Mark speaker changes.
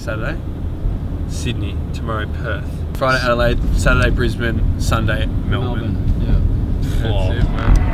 Speaker 1: Saturday, Sydney, tomorrow Perth, Friday Adelaide, Saturday Brisbane, Sunday Melbourne.
Speaker 2: Yeah.
Speaker 1: That's it, man.